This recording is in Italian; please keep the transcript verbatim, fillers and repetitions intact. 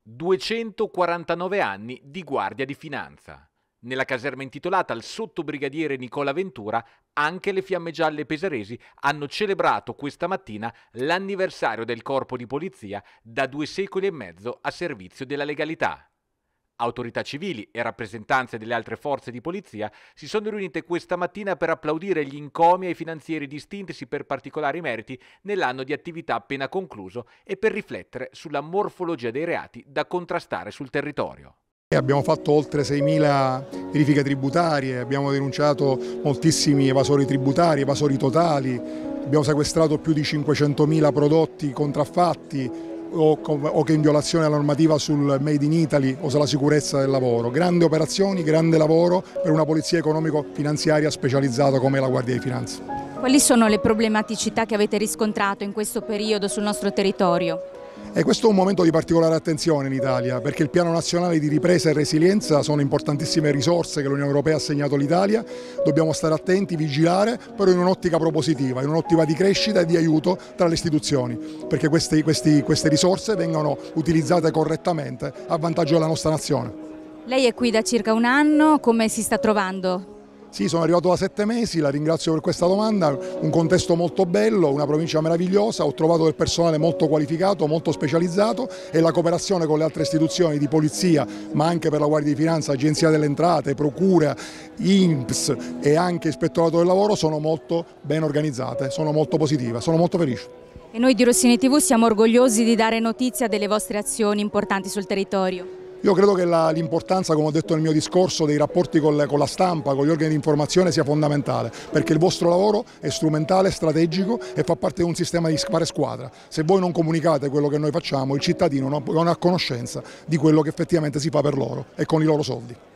duecentoquarantanove anni di Guardia di Finanza. Nella caserma intitolata al sottobrigadiere Nicola Ventura, anche le Fiamme Gialle Pesaresi hanno celebrato questa mattina l'anniversario del Corpo di Polizia da due secoli e mezzo a servizio della legalità. Autorità civili e rappresentanze delle altre forze di polizia si sono riunite questa mattina per applaudire gli encomi ai finanzieri distintisi per particolari meriti nell'anno di attività appena concluso e per riflettere sulla morfologia dei reati da contrastare sul territorio. Abbiamo fatto oltre seimila verifiche tributarie, abbiamo denunciato moltissimi evasori tributari, evasori totali, abbiamo sequestrato più di cinquecentomila prodotti contraffatti o, o che in violazione alla normativa sul Made in Italy o sulla sicurezza del lavoro. Grandi operazioni, grande lavoro per una polizia economico-finanziaria specializzata come la Guardia di Finanza. Quali sono le problematicità che avete riscontrato in questo periodo sul nostro territorio? E questo è un momento di particolare attenzione in Italia, perché il Piano Nazionale di Ripresa e Resilienza sono importantissime risorse che l'Unione Europea ha assegnato all'Italia, dobbiamo stare attenti, vigilare, però in un'ottica propositiva, in un'ottica di crescita e di aiuto tra le istituzioni, perché questi, questi, queste risorse vengano utilizzate correttamente a vantaggio della nostra nazione. Lei è qui da circa un anno, come si sta trovando? Sì, sono arrivato da sette mesi, la ringrazio per questa domanda, un contesto molto bello, una provincia meravigliosa, ho trovato del personale molto qualificato, molto specializzato e la cooperazione con le altre istituzioni di polizia, ma anche per la Guardia di Finanza, Agenzia delle Entrate, Procura, I N P S e anche Ispettorato del Lavoro sono molto ben organizzate, sono molto positive, sono molto felice. E noi di Rossini tivù siamo orgogliosi di dare notizia delle vostre azioni importanti sul territorio. Io credo che l'importanza, come ho detto nel mio discorso, dei rapporti con, le, con la stampa, con gli organi di informazione sia fondamentale, perché il vostro lavoro è strumentale, strategico e fa parte di un sistema di fare squadra. Se voi non comunicate quello che noi facciamo, il cittadino non è a conoscenza di quello che effettivamente si fa per loro e con i loro soldi.